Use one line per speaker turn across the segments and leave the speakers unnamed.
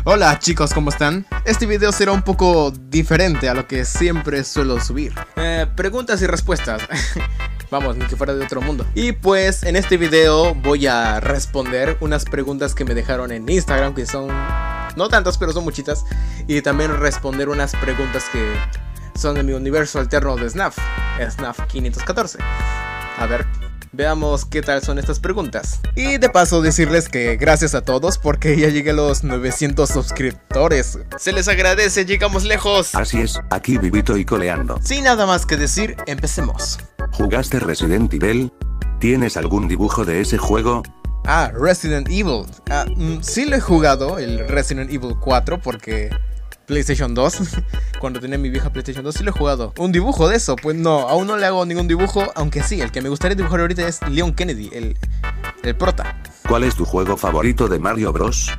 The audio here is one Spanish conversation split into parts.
Hola chicos, ¿cómo están? Este video será un poco diferente a lo que siempre suelo subir. Preguntas y respuestas. Vamos, ni que fuera de otro mundo. Y pues en este video voy a responder unas preguntas que me dejaron en Instagram, que son no tantas, pero son muchitas. Y también responder unas preguntas que son de mi universo alterno de SNAF, SNAF 514. A ver, veamos qué tal son estas preguntas. Y de paso decirles que gracias a todos porque ya llegué a los 900 suscriptores. Se les agradece, llegamos lejos.
Así es, aquí vivito y coleando.
Sin nada más que decir, empecemos.
¿Jugaste Resident Evil? ¿Tienes algún dibujo de ese juego?
Ah, Resident Evil. Sí lo he jugado, el Resident Evil 4, porque PlayStation 2. Cuando tenía mi vieja PlayStation 2 sí lo he jugado. ¿Un dibujo de eso? Pues no, aún no le hago ningún dibujo. Aunque sí, el que me gustaría dibujar ahorita es Leon Kennedy, el prota.
¿Cuál es tu juego favorito de Mario Bros?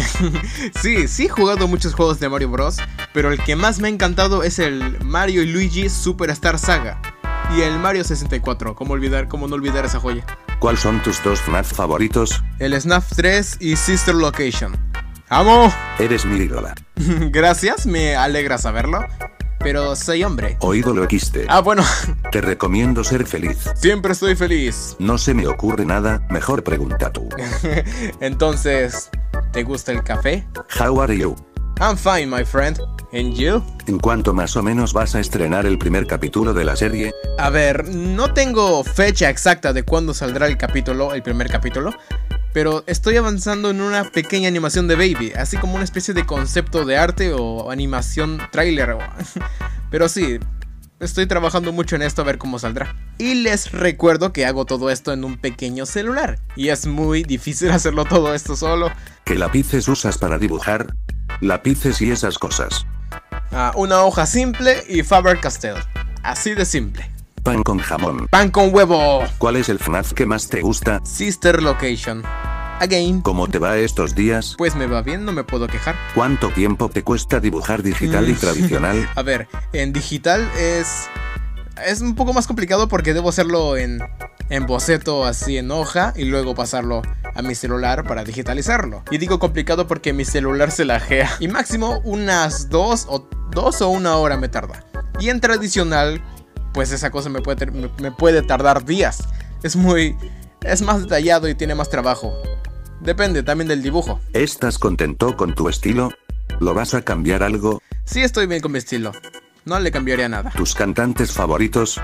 Sí he jugado muchos juegos de Mario Bros, pero el que más me ha encantado es el Mario y Luigi Superstar Saga y el Mario 64. ¿Cómo no olvidar esa joya?
¿Cuáles son tus dos FNAF favoritos?
El SNAF 3 y Sister Location. ¡Amo!
Eres mi ídola.
Gracias, me alegra saberlo. Pero soy hombre.
O ídolo XD.
Ah, bueno.
Te recomiendo ser feliz.
Siempre estoy feliz.
No se me ocurre nada, mejor pregunta tú.
Entonces, ¿te gusta el café?
How are you?
I'm fine, my friend. And you?
¿En cuánto más o menos vas a estrenar el primer capítulo de la serie?
A ver, no tengo fecha exacta de cuándo saldrá el primer capítulo. Pero estoy avanzando en una pequeña animación de Baby, así como una especie de concepto de arte o animación trailer. Pero sí, estoy trabajando mucho en esto a ver cómo saldrá. Y les recuerdo que hago todo esto en un pequeño celular. Y es muy difícil hacerlo todo esto solo.
¿Qué lápices usas para dibujar? Lápices y esas cosas.
Una hoja simple y Faber-Castell. Así de simple.
Pan con jamón.
Pan con huevo.
¿Cuál es el FNAF que más te gusta?
Sister Location. Again.
¿Cómo te va estos días?
Pues me va bien, no me puedo quejar.
¿Cuánto tiempo te cuesta dibujar digital y tradicional?
A ver, en digital es un poco más complicado porque debo hacerlo en boceto, así en hoja, y luego pasarlo a mi celular para digitalizarlo. Y digo complicado porque mi celular se lajea. Y máximo unas 2 o 1 hora me tarda. Y en tradicional, pues esa cosa me puede tardar días. Es más detallado y tiene más trabajo. Depende también del dibujo.
¿Estás contento con tu estilo? ¿Lo vas a cambiar algo?
Sí, estoy bien con mi estilo. No le cambiaría nada.
¿Tus cantantes favoritos?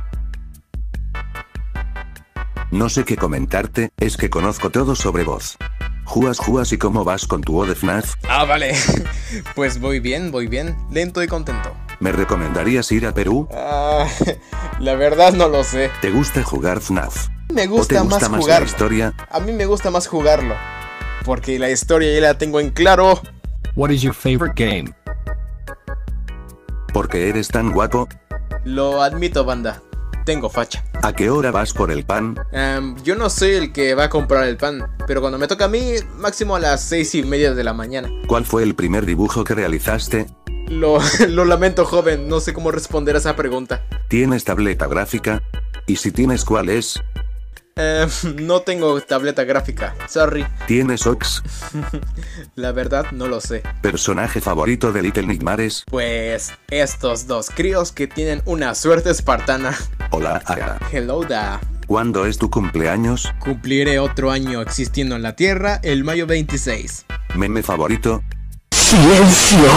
No sé qué comentarte, es que conozco todo sobre vos. Juas y cómo vas con tu O de FNAF.
Ah, vale. Pues voy bien, lento y contento.
¿Me recomendarías ir a Perú?
La verdad no lo sé.
¿Te gusta jugar FNAF?
Me gusta,
¿O te gusta más
jugarlo.
la historia?
A mí me gusta más jugarlo, porque la historia ya la tengo en claro.
What is your favorite game?
¿Porque eres tan guapo?
Lo admito, banda. Tengo facha.
¿A qué hora vas por el pan?
Yo no soy el que va a comprar el pan, pero cuando me toca a mí, máximo a las 6:30 de la mañana.
¿Cuál fue el primer dibujo que realizaste?
Lo lamento, joven, no sé cómo responder a esa pregunta.
¿Tienes tableta gráfica? Y si tienes, ¿cuál es?
No tengo tableta gráfica, sorry.
¿Tienes Ox?
La verdad no lo sé.
¿Personaje favorito de Little Nightmares?
Pues estos dos críos que tienen una suerte espartana.
Hola, Ara.
Hello da.
¿Cuándo es tu cumpleaños?
Cumpliré otro año existiendo en la Tierra el mayo 26.
¿Meme favorito?
¡Silencio!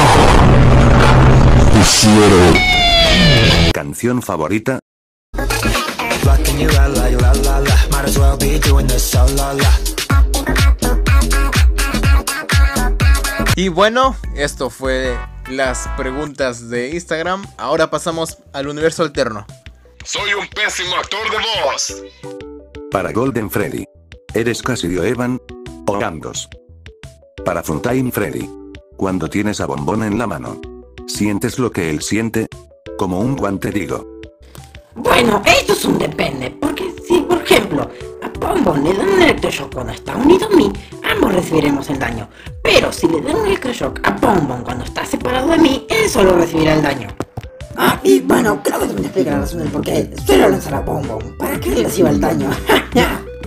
¿Canción favorita?
Y bueno, esto fue las preguntas de Instagram. Ahora pasamos al universo alterno.
Soy un pésimo actor de voz.
Para Golden Freddy, ¿eres Cassidio Evan o Gandos? Para Funtime Freddy, cuando tienes a Bombón en la mano, ¿sientes lo que él siente? Como un guante, digo.
Bueno, esto es un depende, porque si, por ejemplo, a Bombón le dan un electroshock cuando está unido a mí, ambos recibiremos el daño. Pero si le dan un electroshock a Bombón cuando está separado de mí, él solo recibirá el daño.
Y bueno, creo que también explica la razón del por qué suelo lanzar a Bombón, para que él reciba el daño.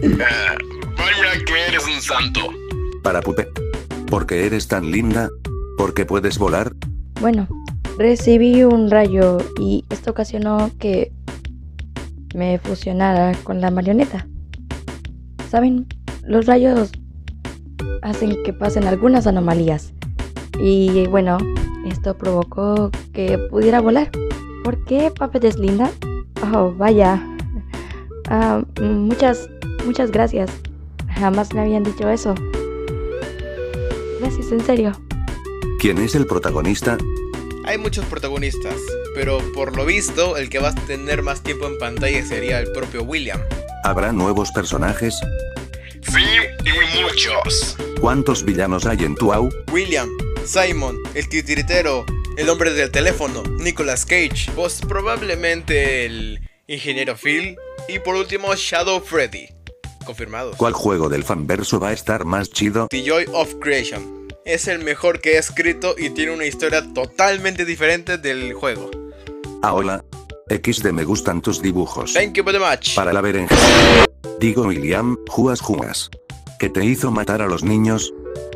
Vaya que eres un santo.
Para Pupe, porque eres tan linda. ¿Por qué puedes volar?
Bueno, recibí un rayo y esto ocasionó que me fusionara con la marioneta. ¿Saben? Los rayos hacen que pasen algunas anomalías. Y bueno, esto provocó que pudiera volar. ¿Por qué, Puppet es linda? Oh, vaya. Muchas gracias. Jamás me habían dicho eso. Gracias, en serio.
¿Quién es el protagonista?
Hay muchos protagonistas, pero por lo visto el que va a tener más tiempo en pantalla sería el propio William.
¿Habrá nuevos personajes?
Sí, y muchos.
¿Cuántos villanos hay en Tuau?
William, Simon, el titiritero, el hombre del teléfono, Nicolas Cage, pues probablemente el ingeniero Phil y por último Shadow Freddy. Confirmados.
¿Cuál juego del fanverso va a estar más chido?
The Joy of Creation. Es el mejor que he escrito y tiene una historia totalmente diferente del juego.
Hola. XD, me gustan tus dibujos.
Thank you very much.
Para la berenjena. Digo William, juas. ¿Qué te hizo matar a los niños?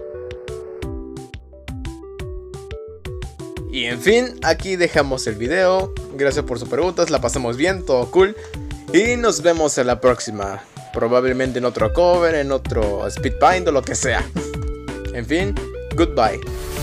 Y en fin, aquí dejamos el video. Gracias por sus preguntas, la pasamos bien, todo cool. Y nos vemos en la próxima. Probablemente en otro cover, en otro speedbind o lo que sea. En fin, goodbye.